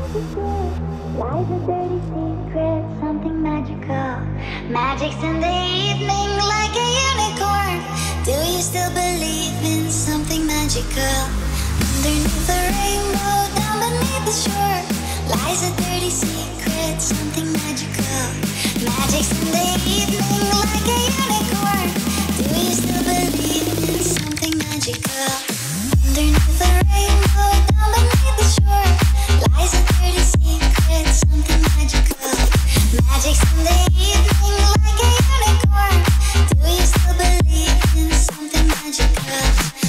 Lies a dirty secret, something magical. Magic's in the evening like a unicorn. Do you still believe in something magical? Underneath the rainbow, down beneath the shore, lies a dirty secret, something magical. Magic's in the evening like a unicorn. Do you still believe in something magical? Underneath the rainbow, down beneath the shore, lies a dirty secret, something magical. Magic's in the evening like a unicorn. Do you still believe in something magical?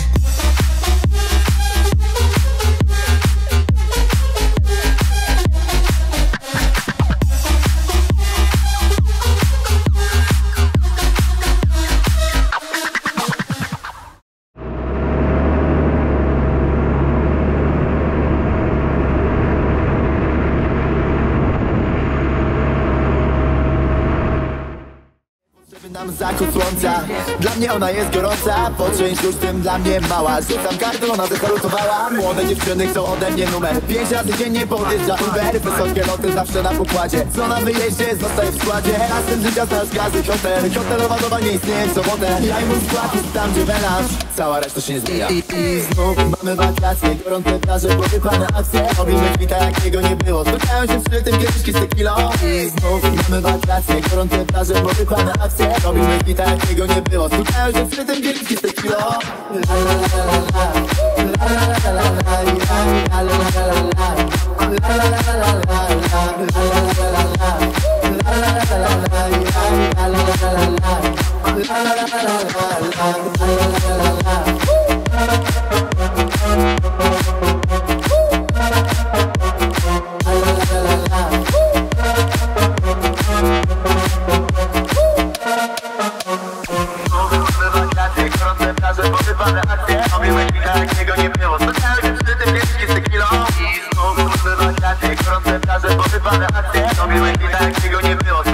Zachód słońca, dla mnie ona jest gorąca. Po czymś luźnym dla mnie mała. Rzucam kartę, ona zachorowała. Młode dziewczyny chcą ode mnie numer. 5 razy dziennie podjeżdża Uber. Wysokie loty zawsze na pokładzie. Co na wyjeździe zostaje w składzie. Razem życia znasz każdy hotel. Hotelowa doba nie istnieje w sobotę. Ja i mój skład jest tam gdzie melanż. Cała reszta się nie zmienia. I znów mamy wakacje. Gorące plaże, powypane akcje. Robimy kwita jakiego nie było. Spotykają się przy tym kieliszki z tequilą. I znów mamy wakacje. Gorące plaże, powypane akcje. Robimy kwita jakiego nie było. Spotykają się przy tym kieliszki z tequilą. La la la la la. La la la la la. La la la la la. La la la la la. La la la la la. La la la la la. La la la la la. La la la la la. La la la la. Posypane akcje, robimy kwita jakiego nie było. Spotkałem się przy tym kieliszki z tequilą. I znów kurwy wakacje, gorące plaże, posypane akcje, robimy kwita jakiego nie było.